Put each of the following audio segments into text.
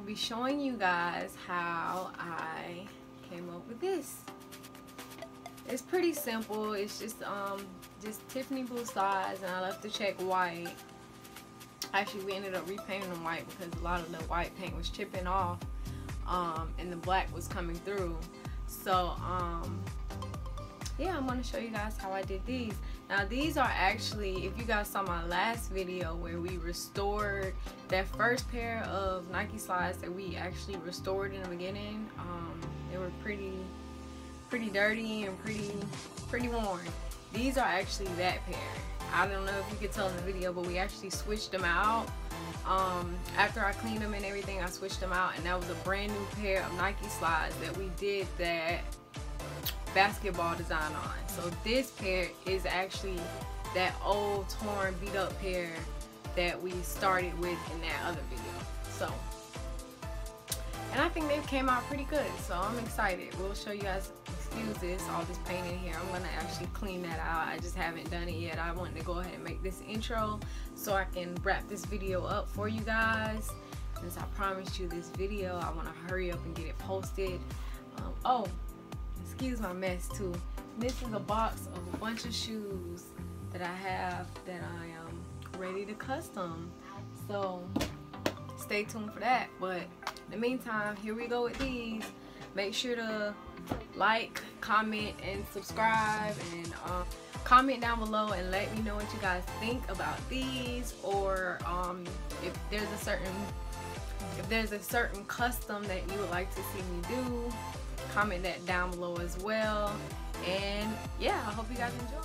be showing you guys how I came up with this. It's pretty simple. It's just Tiffany blue slides, and I left the check white. Actually, we ended up repainting them white because a lot of the white paint was chipping off, and the black was coming through. So yeah, I'm going to show you guys how I did these. Now these are actually, if you guys saw my last video where we restored that first pair of Nike slides that we actually restored in the beginning, they were pretty dirty and pretty worn. These are actually that pair. I don't know if you could tell in the video, but we actually switched them out. After I cleaned them and everything, I switched them out, and that was a brand new pair of Nike slides that we did that basketball design on. So this pair is actually that old torn beat up pair that we started with in that other video. So, and I think they came out pretty good, so I'm excited. We'll show you guys. Excuse this, all this paint in here. I'm gonna actually clean that out. I just haven't done it yet. I wanted to go ahead and make this intro so I can wrap this video up for you guys. Since I promised you this video, I want to hurry up and get it posted. Oh, excuse my mess too. This is a box of a bunch of shoes that I have that I am ready to custom. So stay tuned for that. But in the meantime, here we go with these. Make sure to like, comment, and subscribe, and comment down below and let me know what you guys think about these, or if there's a certain custom that you would like to see me do. Comment that down below as well. And yeah, I hope you guys enjoy.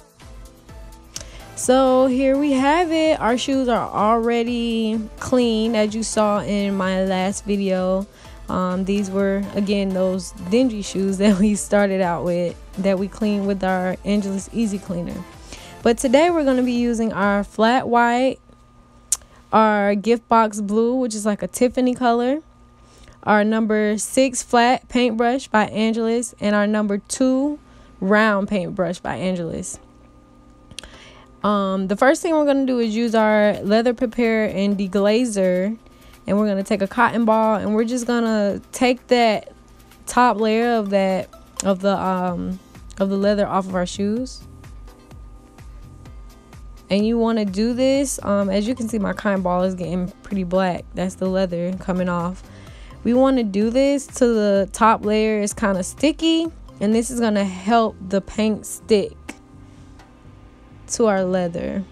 So here we have it. Our shoes are already clean, as you saw in my last video. These were, again, those dingy shoes that we started out with, that we cleaned with our Angelus Easy Cleaner. But today we're going to be using our flat white, our gift box blue, which is like a Tiffany color, our number 6 flat paintbrush by Angelus, and our number 2 round paintbrush by Angelus. The first thing we're going to do is use our leather prepare and deglazer. And we're going to take a cotton ball, and we're just going to take that top layer of the leather off of our shoes. And you want to do this, as you can see, my cotton ball is getting pretty black. That's the leather coming off. We want to do this till the top layer is kind of sticky, and this is going to help the paint stick to our leather.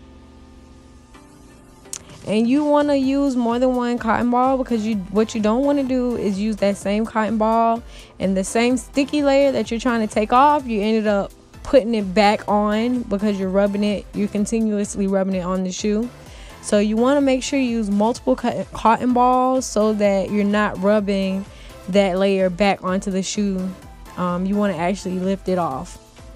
And you want to use more than one cotton ball, because what you don't want to do is use that same cotton ball and the same sticky layer that you're trying to take off, you ended up putting it back on because you're continuously rubbing it on the shoe. So you want to make sure you use multiple cotton balls so that you're not rubbing that layer back onto the shoe. You want to actually lift it off.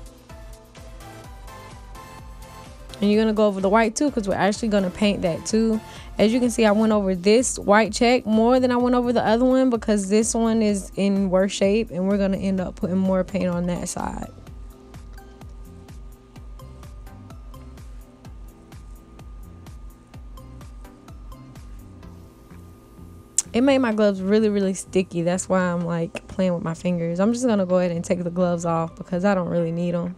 And you're going to go over the white too, because we're actually going to paint that too. As you can see, I went over this white check more than I went over the other one, because this one is in worse shape, and we're going to end up putting more paint on that side. It made my gloves really sticky. That's why I'm like playing with my fingers. I'm just going to go ahead and take the gloves off because I don't really need them.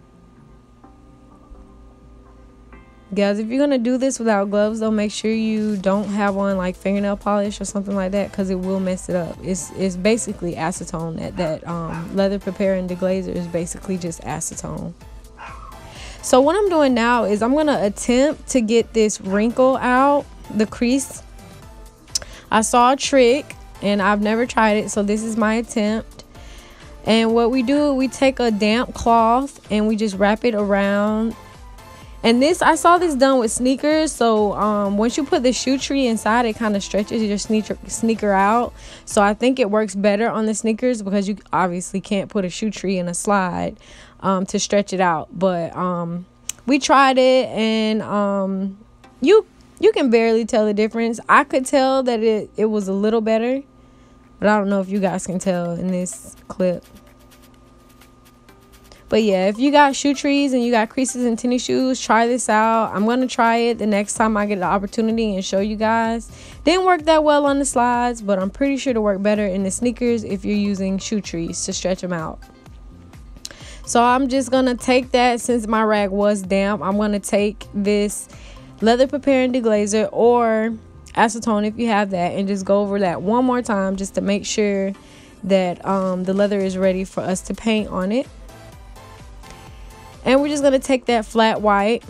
Guys, if you're going to do this without gloves, though, make sure you don't have on like fingernail polish or something like that, because it will mess it up. It's basically acetone. That leather prepare and deglazer is basically just acetone. So what I'm doing now is I'm going to attempt to get this wrinkle out, the crease. I saw a trick and I've never tried it, so this is my attempt. And what we do, we take a damp cloth and we just wrap it around. And this, I saw this done with sneakers. So once you put the shoe tree inside, it kind of stretches your sneaker out. So I think it works better on the sneakers, because you obviously can't put a shoe tree in a slide to stretch it out. But we tried it, and you can barely tell the difference. I could tell that it was a little better, but I don't know if you guys can tell in this clip. But yeah, if you got shoe trees and you got creases in tennis shoes, try this out. I'm going to try it the next time I get the opportunity and show you guys. Didn't work that well on the slides, but I'm pretty sure to work better in the sneakers if you're using shoe trees to stretch them out. So I'm just going to take that, since my rag was damp, I'm going to take this leather prepare and deglazer or acetone if you have that, and just go over that one more time just to make sure that the leather is ready for us to paint on it. And we're just going to take that flat white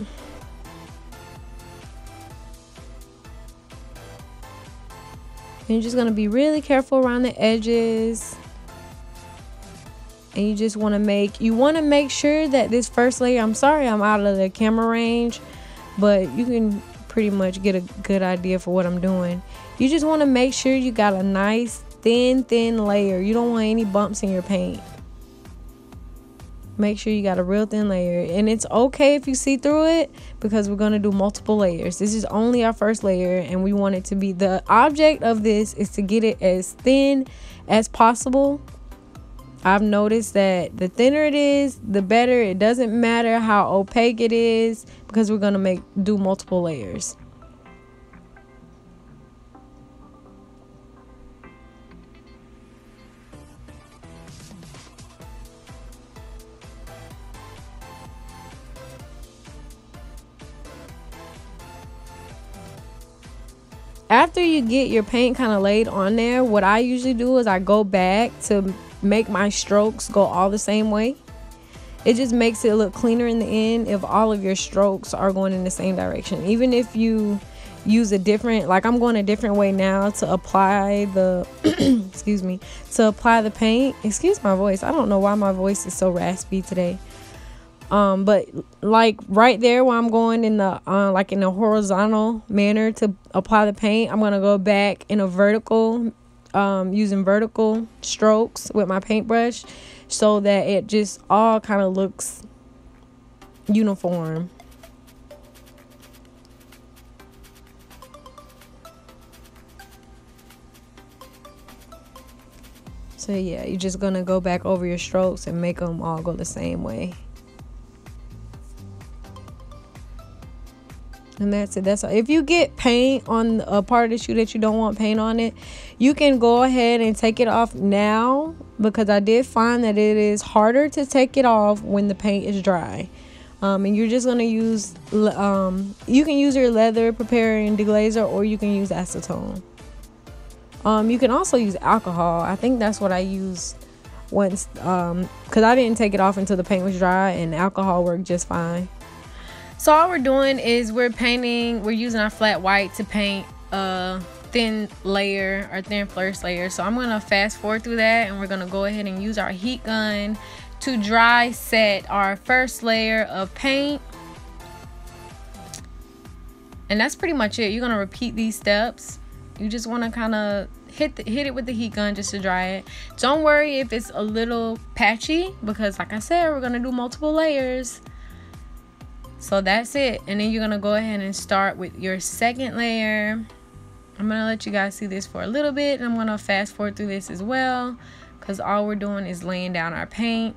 and you're just going to be really careful around the edges. And you just want to make sure that this first layer, I'm sorry I'm out of the camera range, but you can pretty much get a good idea for what I'm doing. You just want to make sure you got a nice thin layer. You don't want any bumps in your paint. Make sure you got a real thin layer, and it's okay if you see through it because we're going to do multiple layers. This is only our first layer, and we want it to be, the object of this is to get it as thin as possible. I've noticed that the thinner it is, the better. It doesn't matter how opaque it is because we're going to do multiple layers. After you get your paint kind of laid on there, what I usually do is I go back to make my strokes go all the same way. It just makes it look cleaner in the end if all of your strokes are going in the same direction. Even if you use a different, like I'm going a different way now to apply the excuse me, to apply the paint. Excuse my voice, I don't know why my voice is so raspy today. But like right there where I'm going in the like in a horizontal manner to apply the paint, I'm gonna go back in a vertical, using vertical strokes with my paintbrush so that it just all kind of looks uniform. So yeah, you're just gonna go back over your strokes and make them all go the same way. And that's it. That's all. If you get paint on a part of the shoe that you don't want paint on it, you can go ahead and take it off now, because I did find that it is harder to take it off when the paint is dry. And you're just going to use, you can use your leather prepare and deglazer, or you can use acetone. You can also use alcohol. I think that's what I used once, because I didn't take it off until the paint was dry, and alcohol worked just fine. So all we're doing is we're using our flat white to paint a thin layer, or thin first layer. So I'm gonna fast forward through that, and we're gonna go ahead and use our heat gun to dry set our first layer of paint. And that's pretty much it. You're gonna repeat these steps. You just wanna kind of hit it with the heat gun just to dry it. Don't worry if it's a little patchy, because like I said, we're gonna do multiple layers. So that's it. And then you're gonna go ahead and start with your second layer. I'm gonna let you guys see this for a little bit, and I'm gonna fast forward through this as well, because all we're doing is laying down our paint.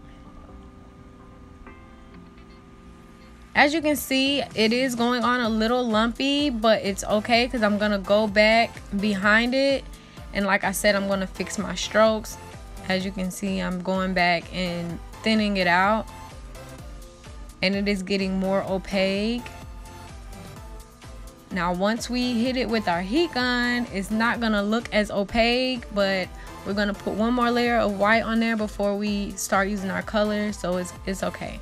As you can see, it is going on a little lumpy, but it's okay because I'm gonna go back behind it, and like I said, I'm gonna fix my strokes. As you can see, I'm going back and thinning it out, and it is getting more opaque. Now once we hit it with our heat gun, it's not gonna look as opaque, but we're gonna put one more layer of white on there before we start using our color, so it's okay.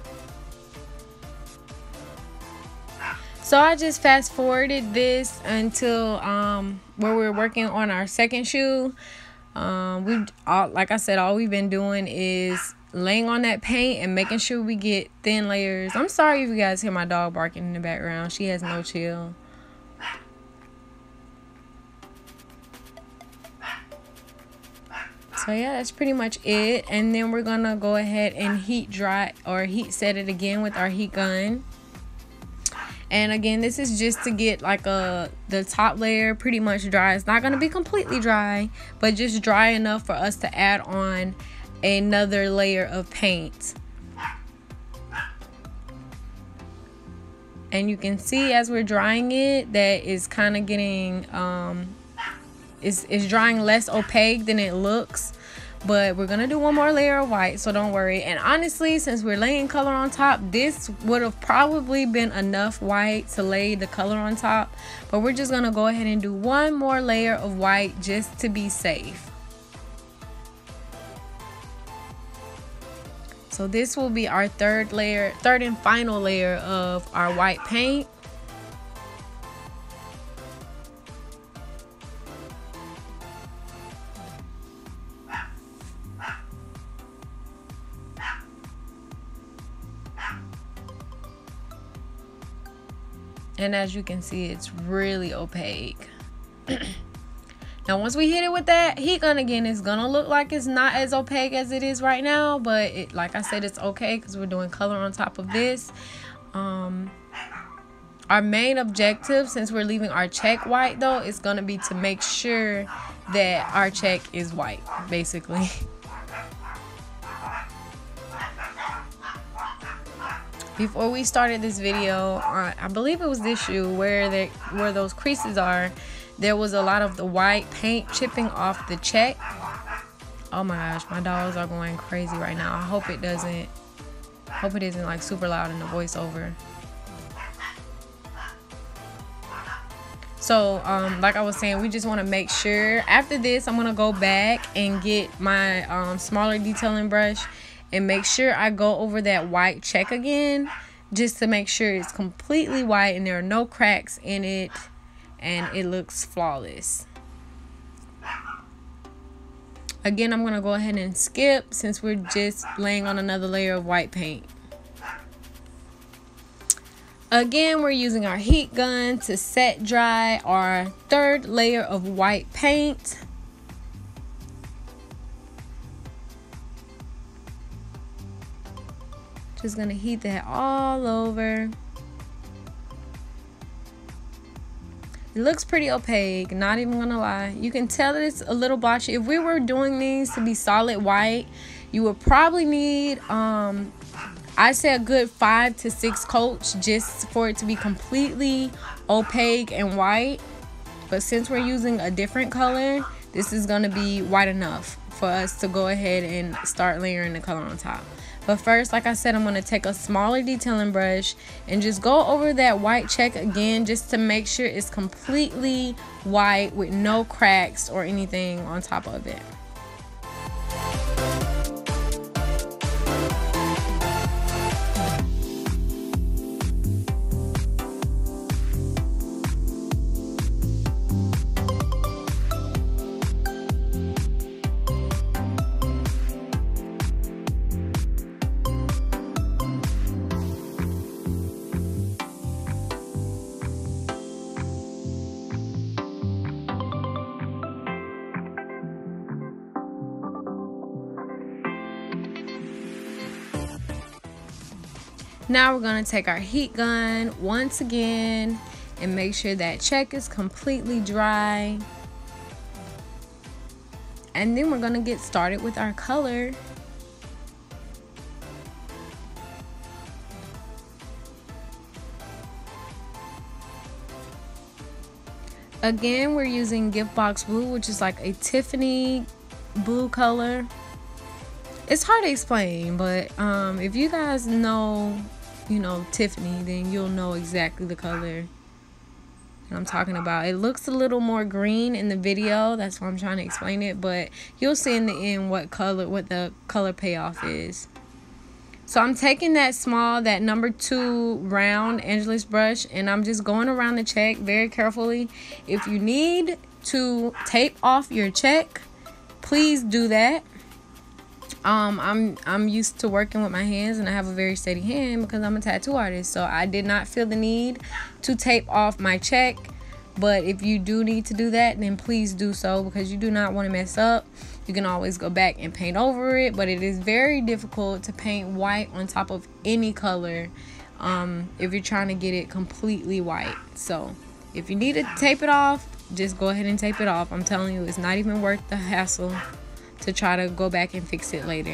So I just fast forwarded this until where we're working on our second shoe. Like I said, all we've been doing is laying on that paint and making sure we get thin layers. I'm sorry if you guys hear my dog barking in the background. She has no chill. So yeah, that's pretty much it. And then we're gonna go ahead and heat dry or heat set it again with our heat gun. And again, this is just to get like the top layer pretty much dry. It's not gonna be completely dry, but just dry enough for us to add on another layer of paint. And you can see as we're drying it that it's kind of getting it's drying less opaque than it looks. But we're gonna do one more layer of white, so don't worry. And honestly, since we're laying color on top, this would have probably been enough white to lay the color on top, but we're just gonna go ahead and do one more layer of white just to be safe. So this will be our third and final layer of our white paint. And as you can see, it's really opaque. Now once we hit it with that heat gun again, it's gonna look like it's not as opaque as it is right now, but like I said, it's okay because we're doing color on top of this. Our main objective, since we're leaving our check white though, is gonna be to make sure that our check is white, basically. Before we started this video, I believe it was this shoe where those creases are, there was a lot of the white paint chipping off the check. Oh my gosh, my dogs are going crazy right now. I hope it isn't like super loud in the voiceover. So like I was saying, we just want to make sure. After this, I'm gonna go back and get my smaller detailing brush and make sure I go over that white check again, just to make sure it's completely white and there are no cracks in it and it looks flawless. Again, I'm gonna go ahead and skip since we're just laying on another layer of white paint. Again, we're using our heat gun to set dry our third layer of white paint. Just gonna heat that all over. It looks pretty opaque, not even gonna lie. You can tell that it's a little blotchy. If we were doing these to be solid white, you would probably need I'd say a good 5 to 6 coats just for it to be completely opaque and white. But since we're using a different color, this is gonna be white enough for us to go ahead and start layering the color on top. But first, like I said, I'm going to take a smaller detailing brush and just go over that white check again, just to make sure it's completely white with no cracks or anything on top of it. Now we're going to take our heat gun once again and make sure that check is completely dry. And then we're going to get started with our color. Again, we're using Gift Box Blue, which is like a Tiffany blue color. It's hard to explain, but if you guys know, Tiffany, then you'll know exactly the color that I'm talking about. It looks a little more green in the video, that's why I'm trying to explain it, but you'll see in the end what the color payoff is. So I'm taking that number 2 round edgeless brush, and I'm just going around the check very carefully. If you need to tape off your check, please do that. I'm used to working with my hands, and I have a very steady hand because I'm a tattoo artist, so I did not feel the need to tape off my check. But if you do need to do that, then please do so, because you do not want to mess up. You can always go back and paint over it, but it is very difficult to paint white on top of any color if you're trying to get it completely white. So if you need to tape it off, just go ahead and tape it off. I'm telling you, it's not even worth the hassle to try to go back and fix it later.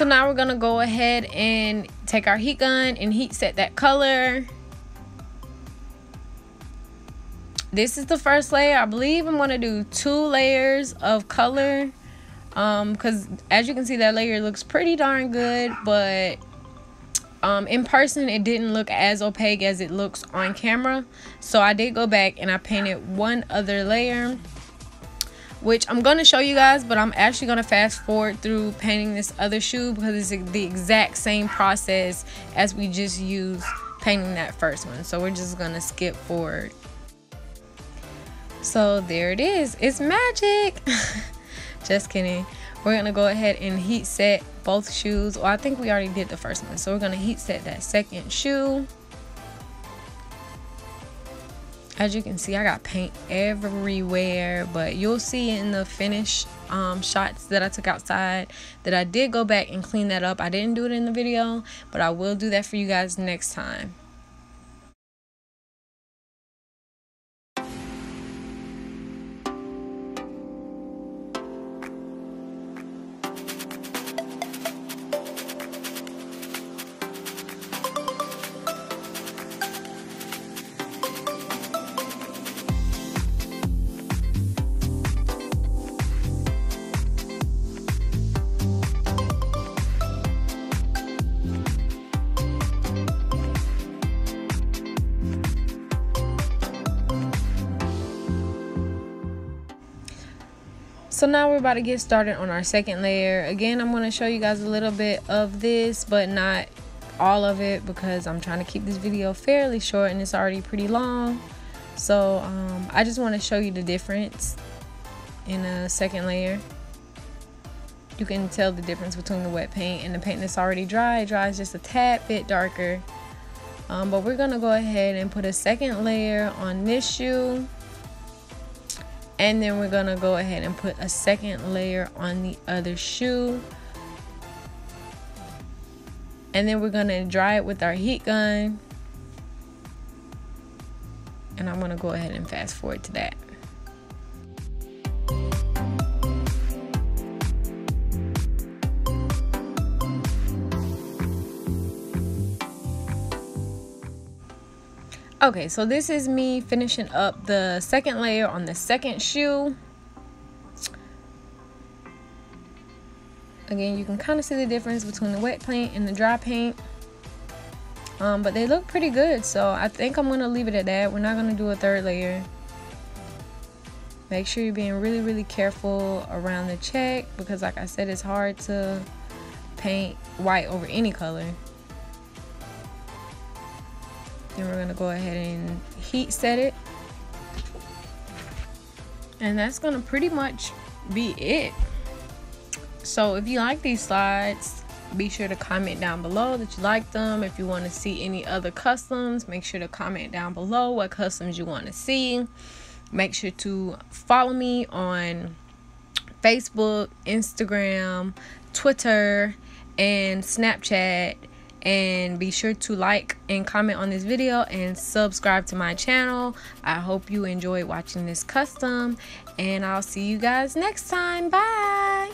So now we're gonna go ahead and take our heat gun and heat set that color. This is the first layer. I believe I'm gonna do 2 layers of color, because as you can see, that layer looks pretty darn good, but in person it didn't look as opaque as it looks on camera. So I did go back and I painted 1 other layer, which I'm going to show you guys, but I'm actually going to fast forward through painting this other shoe because it's the exact same process as we just used painting that first one. So we're just going to skip forward. So there it is. It's magic. Just kidding. We're going to go ahead and heat set both shoes. Well, I think we already did the first one. So we're going to heat set that second shoe. As you can see, I got paint everywhere, but you'll see in the finished shots that I took outside that I did go back and clean that up. I didn't do it in the video, but I will do that for you guys next time. So now we're about to get started on our second layer. Again, I'm going to show you guys a little bit of this, but not all of it, because I'm trying to keep this video fairly short and it's already pretty long. So I just want to show you the difference in a second layer. You can tell the difference between the wet paint and the paint that's already dry. It dries just a tad bit darker. But we're going to go ahead and put a second layer on this shoe. And then we're gonna go ahead and put a second layer on the other shoe. And then we're gonna dry it with our heat gun. And I'm gonna go ahead and fast forward to that. Okay, so this is me finishing up the second layer on the second shoe. Again, you can kind of see the difference between the wet paint and the dry paint. But they look pretty good, so I think I'm going to leave it at that. We're not going to do a third layer. Make sure you're being really, really careful around the check, because like I said, it's hard to paint white over any color. Then we're gonna go ahead and heat set it. And that's gonna pretty much be it. So if you like these slides, be sure to comment down below that you like them. If you want to see any other customs, make sure to comment down below what customs you want to see. Make sure to follow me on Facebook, Instagram, Twitter, and Snapchat. And be sure to like and comment on this video and subscribe to my channel. I hope you enjoyed watching this custom, and I'll see you guys next time. Bye.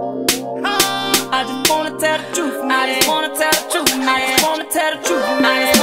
I just wanna tell the truth, I just wanna tell the truth, I just wanna tell the truth.